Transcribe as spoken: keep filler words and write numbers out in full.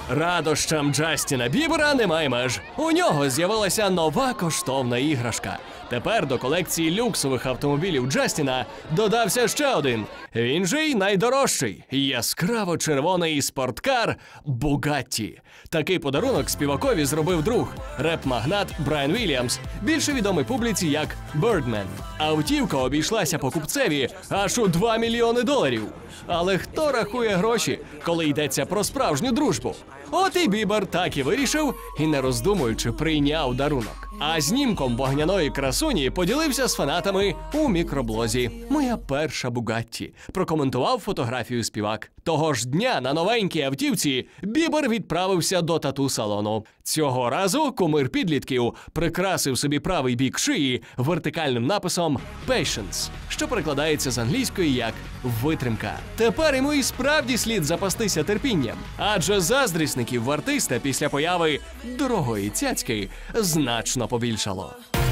Радощам Джастіна Бібера немає меж. У нього з'явилася нова коштовна іграшка. Тепер до колекції люксових автомобілів Джастіна додався ще один. Він же й найдорожчий – яскраво-червоний спорткар Бугатті. Такий подарунок співакові зробив друг – реп-магнат Брайан Вільямс, більше відомий публіці як Birdman. Автівка обійшлася покупцеві аж у два мільйони доларів. Але хто рахує гроші, коли йдеться про справжню дружбу? От і Бібер так і вирішив, і не роздумуючи прийняв дарунок. А знімком вогняної красуні поділився з фанатами у мікроблозі «Моя перша Бугатті», прокоментував фотографію співак. Того ж дня на новенькій автівці Бібер відправився до тату-салону. Цього разу кумир підлітків прикрасив собі правий бік шиї вертикальним написом «Patience», що перекладається з англійської як «витримка». Тепер йому і справді слід запастися терпінням, адже заздрісників в артиста після появи дорогої цяцьки значно побільшало.